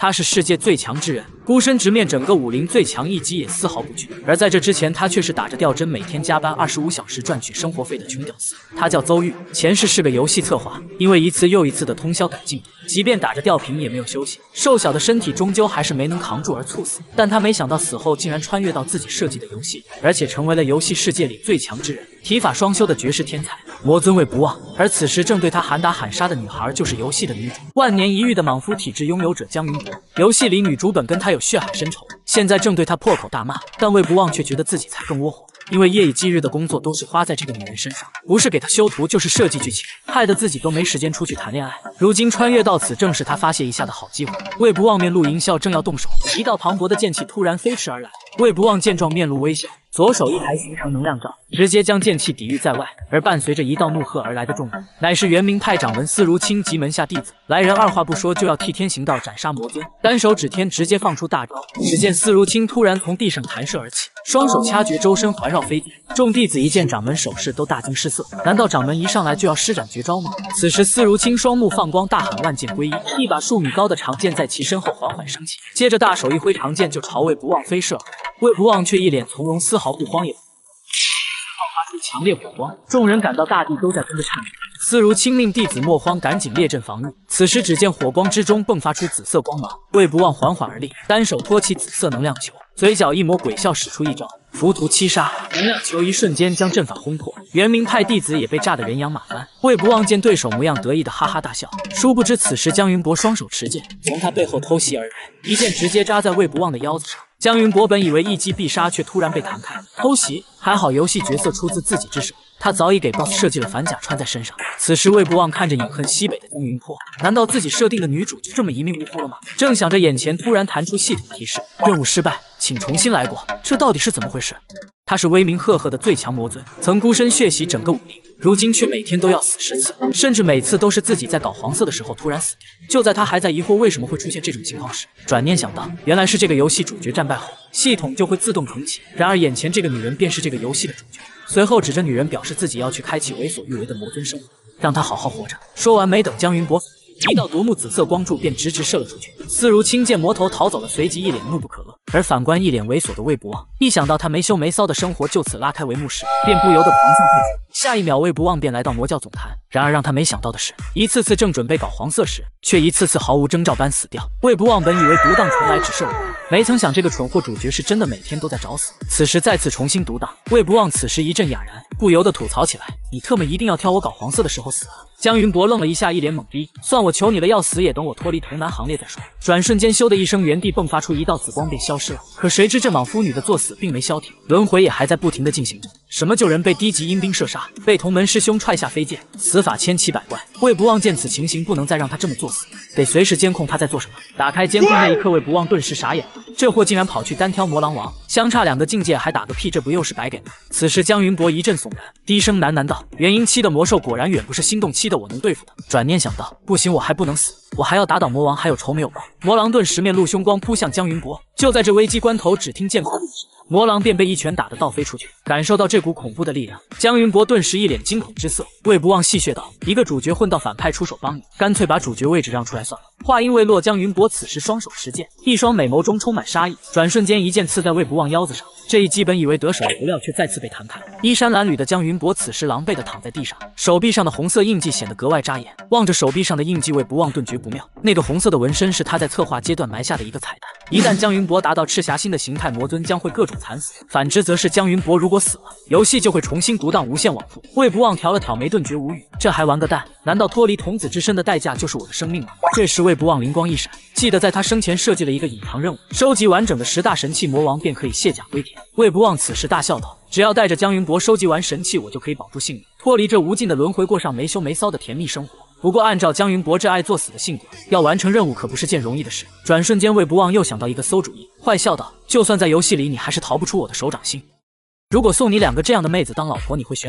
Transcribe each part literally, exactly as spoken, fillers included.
他是世界最强之人，孤身直面整个武林最强一击也丝毫不惧。而在这之前，他却是打着吊针，每天加班二十五小时赚取生活费的穷屌丝。他叫邹玉，前世是个游戏策划，因为一次又一次的通宵赶进度，即便打着吊瓶也没有休息，瘦小的身体终究还是没能扛住而猝死。但他没想到死后竟然穿越到自己设计的游戏，而且成为了游戏世界里最强之人，体法双修的绝世天才魔尊卫不忘。而此时正对他喊打喊杀的女孩，就是游戏的女主，万年一遇的莽夫体质拥有者江云博。游戏里女主本跟他有血海深仇，现在正对他破口大骂，但卫不忘却觉得自己才更窝火。因为夜以继日的工作都是花在这个女人身上，不是给她修图就是设计剧情，害得自己都没时间出去谈恋爱。如今穿越到此，正是他发泄一下的好机会。魏不忘面露淫笑，正要动手，一道磅礴的剑气突然飞驰而来。魏不忘见状，面露微笑，左手一抬形成能量罩，直接将剑气抵御在外。而伴随着一道怒喝而来的众人，乃是元明派掌门司如清及门下弟子。来人二话不说就要替天行道，斩杀魔尊。单手指天，直接放出大招。只见司如清突然从地上弹射而起，双手掐诀，周身环绕飞剑。众弟子一见掌门手势，都大惊失色。难道掌门一上来就要施展绝招吗？此时司如清双目放光，大喊万剑归一，一把数米高的长剑在其身后缓缓升起，接着大手一挥，长剑就朝魏不忘飞射而来。魏不忘却一脸从容，丝毫不慌也不爆发出强烈火光，众人感到大地都在跟着颤抖。司如清命弟子莫慌，赶紧列阵防御。此时只见火光之中迸发出紫色光芒，魏不忘缓缓而立，单手托起紫色能量球，嘴角一抹鬼笑，使出一招浮屠七杀，能量球一瞬间将阵法轰破。元明派弟子也被炸得人仰马翻。魏不忘见对手模样，得意的哈哈大笑。殊不知此时江云博双手持剑从他背后偷袭而来，一剑直接扎在魏不忘的腰子上。江云博本以为一击必杀，却突然被弹开。偷袭还好，游戏角色出自自己之手，他早已给 boss 设计了反甲穿在身上。此时魏不忘看着饮恨西北的江云破，难道自己设定的女主就这么一命呜呼了吗？正想着，眼前突然弹出系统提示，任务失败，请重新来过。这到底是怎么回事？他是威名赫赫的最强魔尊，曾孤身血洗整个武林，如今却每天都要死十次，甚至每次都是自己在搞黄色的时候突然死掉。就在他还在疑惑为什么会出现这种情况时，转念想到，原来是这个游戏主角战败后，系统就会自动重启。然而眼前这个女人便是这个游戏的主角。随后指着女人表示自己要去开启为所欲为的魔尊生活，让她好好活着。说完，没等江云博死，一道夺目紫色光柱便直直射了出去。司如清见魔头逃走了，随即一脸怒不可遏。而反观一脸猥琐的魏不忘，一想到他没羞没臊的生活就此拉开帷幕时，便不由得狂笑不止。下一秒，魏不忘便来到魔教总坛。然而让他没想到的是，一次次正准备搞黄色时，却一次次毫无征兆般死掉。魏不忘本以为独当重来只是偶然，没曾想这个蠢货主角是真的每天都在找死。此时再次重新独当，魏不忘此时一阵哑然，不由得吐槽起来：“你特么一定要挑我搞黄色的时候死啊！”江云博愣了一下，一脸懵逼：“算我求你了，要死也等我脱离童男行列再说。”转瞬间，咻的一声，原地迸发出一道紫光，便消失了。可谁知这莽夫女的作死并没消停，轮回也还在不停的进行着。什么救人被低级阴兵射杀，被同门师兄踹下飞剑，死法千奇百怪。魏不忘见此情形，不能再让他这么作死，得随时监控他在做什么。打开监控那一刻，魏不忘顿时傻眼了，这货竟然跑去单挑魔狼王，相差两个境界还打个屁，这不又是白给吗？此时江云博一阵悚然，低声喃喃道：“元婴期的魔兽果然远不是心动期的我能对付的。”转念想到，不行，我还不能死，我还要打倒魔王，还有仇没有报。魔狼顿时面露凶光，扑向江云博。就在这危机关头，只听剑口一声，魔狼便被一拳打得倒飞出去。感受到这股恐怖的力量，江云博顿时一脸惊恐之色。魏不忘戏谑道：“一个主角混到反派出手帮你，干脆把主角位置让出来算了。”话音未落，江云博此时双手持剑，一双美眸中充满杀意，转瞬间一剑刺在魏不忘腰子上。这一击本以为得手，不料却再次被弹开。衣衫褴褛的江云博此时狼狈地躺在地上，手臂上的红色印记显得格外扎眼。望着手臂上的印记，魏不忘顿觉不妙。那个红色的纹身是他在策划阶段埋下的一个彩蛋，一旦江云博达到赤霞星的形态，魔尊将会各种惨死；反之，则是江云博如果死了，游戏就会重新独当无限往复。魏不忘挑了挑眉，顿觉无语，这还玩个蛋？难道脱离童子之身的代价就是我的生命吗？这时魏不忘灵光一闪，记得在他生前设计了一个隐藏任务，收集完整的十大神器，魔王便可以卸甲归田。魏不忘此时大笑道：“只要带着江云博收集完神器，我就可以保住性命，脱离这无尽的轮回，过上没羞没臊的甜蜜生活。”不过按照江云博这爱作死的性格，要完成任务可不是件容易的事。转瞬间，魏不忘又想到一个馊主意，坏笑道：“就算在游戏里，你还是逃不出我的手掌心。如果送你两个这样的妹子当老婆，你会选哪个？”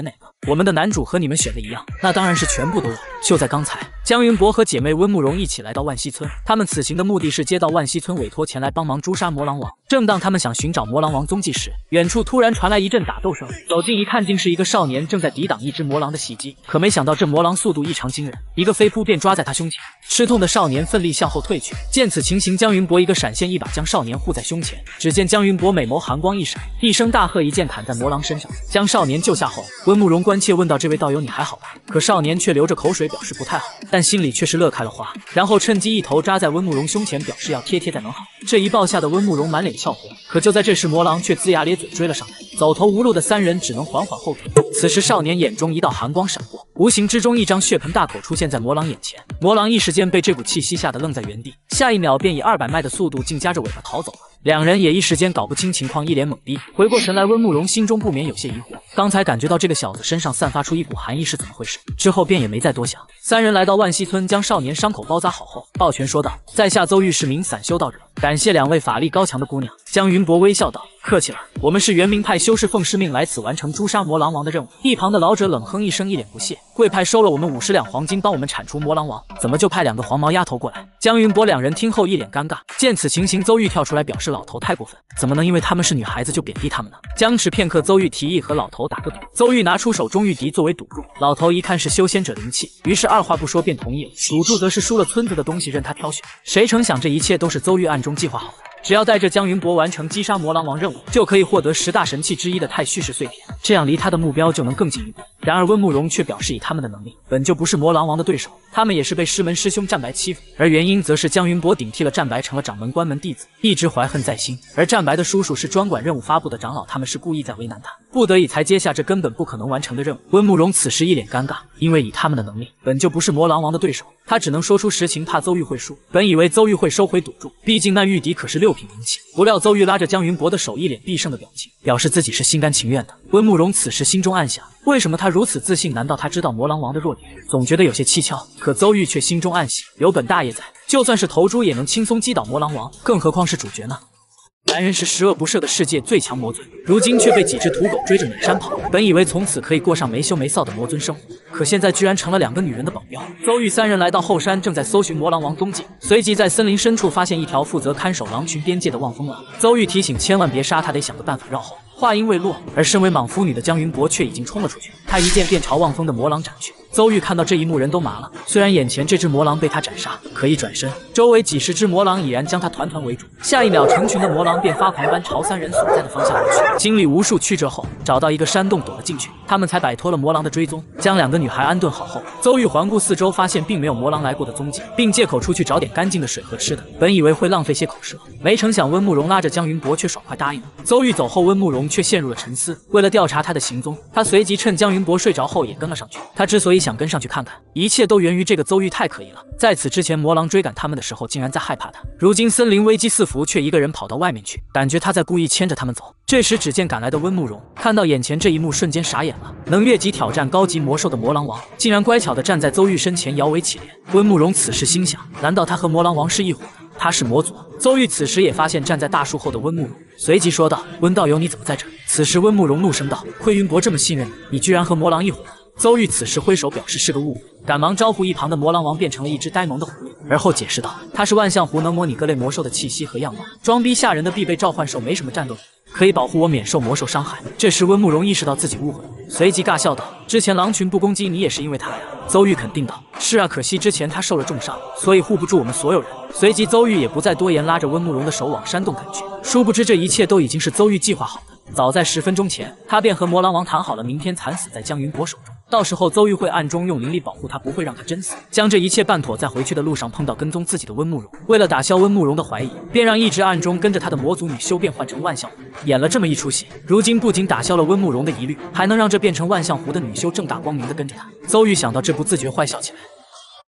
我们的男主和你们选的一样，那当然是全部都有。就在刚才，江云博和姐妹温慕容一起来到万溪村，他们此行的目的是接到万溪村委托前来帮忙诛杀魔狼王。正当他们想寻找魔狼王踪迹时，远处突然传来一阵打斗声，走近一看，竟是一个少年正在抵挡一只魔狼的袭击。可没想到这魔狼速度异常惊人，一个飞扑便抓在他胸前。吃痛的少年奋力向后退去，见此情形，江云博一个闪现，一把将少年护在胸前。只见江云博美眸寒光一闪，一声大喝，一剑砍在魔狼身上，将少年救下后，温慕容关切问道：“这位道友，你还好吧？”可少年却流着口水，表示不太好，但心里却是乐开了花。然后趁机一头扎在温慕容胸前，表示要贴贴再能好。这一抱下的温慕容满脸笑红，可就在这时，魔狼却龇牙咧嘴追了上来，走投无路的三人只能缓缓后退。此时少年眼中一道寒光闪过，无形之中一张血盆大口出现在魔狼眼前。魔狼一时间被这股气息吓得愣在原地，下一秒便以二百迈的速度竟夹着尾巴逃走了。两人也一时间搞不清情况，一脸懵逼。回过神来，温慕容心中不免有些疑惑，刚才感觉到这个小子身上散发出一股寒意是怎么回事？之后便也没再多想。三人来到万溪村，将少年伤口包扎好后，抱拳说道：“在下邹玉是名散修道者，感谢两位法力高强的姑娘。”江云博微笑道：“客气了，我们是元明派修士奉师命来此完成诛杀魔狼王的任务。”一旁的老者冷哼一声，一脸不屑：“贵派收了我们五十两黄金，帮我们铲除魔狼王，怎么就派两个黄毛丫头过来？”江云博两人听后一脸尴尬。见此情形，邹玉跳出来表示：“老头太过分，怎么能因为他们是女孩子就贬低他们呢？”僵持片刻，邹玉提议和老头打个赌。邹玉拿出手中玉笛作为赌注，老头一看是修仙者灵气，于是二话不说便同意了。赌注则是输了村子的东西任他挑选。谁成想这一切都是邹玉暗中计划好的。只要带着江云博完成击杀魔狼王任务，就可以获得十大神器之一的太虚石碎片，这样离他的目标就能更进一步。然而温慕容却表示，以他们的能力，本就不是魔狼王的对手，他们也是被师门师兄战白欺负，而原因则是江云博顶替了战白成了掌门关门弟子，一直怀恨在心，而战白的叔叔是专管任务发布的长老，他们是故意在为难他，不得已才接下这根本不可能完成的任务。温慕容此时一脸尴尬，因为以他们的能力，本就不是魔狼王的对手，他只能说出实情，怕邹玉会输。本以为邹玉会收回赌注，毕竟那玉笛可是六品灵器，不料邹玉拉着江云博的手，一脸必胜的表情，表示自己是心甘情愿的。温慕容此时心中暗想，为什么他如此自信？难道他知道魔狼王的弱点？总觉得有些蹊跷。可邹玉却心中暗喜，有本大爷在，就算是头猪也能轻松击倒魔狼王，更何况是主角呢？男人是十恶不赦的世界最强魔尊，如今却被几只土狗追着撵山跑。本以为从此可以过上没羞没臊的魔尊生活，可现在居然成了两个女人的保镖。邹玉三人来到后山，正在搜寻魔狼王踪迹，随即在森林深处发现一条负责看守狼群边界的望风狼。邹玉提醒千万别杀他，得想个办法绕后。话音未落，而身为莽夫女的江云博却已经冲了出去，他一剑便朝望风的魔狼斩去。邹玉看到这一幕，人都麻了。虽然眼前这只魔狼被他斩杀，可一转身，周围几十只魔狼已然将他团团围住。下一秒，成群的魔狼便发狂般朝三人所在的方向而去。经历无数曲折后，找到一个山洞躲了进去，他们才摆脱了魔狼的追踪。将两个女孩安顿好后，邹玉环顾四周，发现并没有魔狼来过的踪迹，并借口出去找点干净的水和吃的。本以为会浪费些口舌，没成想温慕容拉着江云博却爽快答应了。邹玉走后，温慕容却陷入了沉思。为了调查他的行踪，他随即趁江云博睡着后也跟了上去。他之所以想跟上去看看，一切都源于这个邹玉太可疑了。在此之前，魔狼追赶他们的时候，竟然在害怕他。如今森林危机四伏，却一个人跑到外面去，感觉他在故意牵着他们走。这时，只见赶来的温慕容看到眼前这一幕，瞬间傻眼了。能越级挑战高级魔兽的魔狼王，竟然乖巧地站在邹玉身前，摇尾乞怜。温慕容此时心想：难道他和魔狼王是一伙的？他是魔族。邹玉此时也发现站在大树后的温慕容，随即说道：“温道友，你怎么在这？”此时温慕容怒声道：“亏云博这么信任你，你居然和魔狼一伙。”邹玉此时挥手表示是个误会，赶忙招呼一旁的魔狼王变成了一只呆萌的狐狸，而后解释道：“他是万象狐，能模拟各类魔兽的气息和样貌，装逼吓人的必备召唤兽，没什么战斗力，可以保护我免受魔兽伤害。”这时温慕容意识到自己误会了，随即尬笑道：“之前狼群不攻击你也是因为他呀？”邹玉肯定道：“是啊，可惜之前他受了重伤，所以护不住我们所有人。”随即邹玉也不再多言，拉着温慕容的手往山洞赶去。殊不知这一切都已经是邹玉计划好的。早在十分钟前，他便和魔狼王谈好了，明天惨死在江云博手中。到时候邹玉会暗中用灵力保护他，不会让他真死。将这一切办妥，在回去的路上碰到跟踪自己的温慕容，为了打消温慕容的怀疑，便让一直暗中跟着他的魔族女修变换成万象狐，演了这么一出戏。如今不仅打消了温慕容的疑虑，还能让这变成万象狐的女修正大光明的跟着他。邹玉想到这不自觉坏笑起来。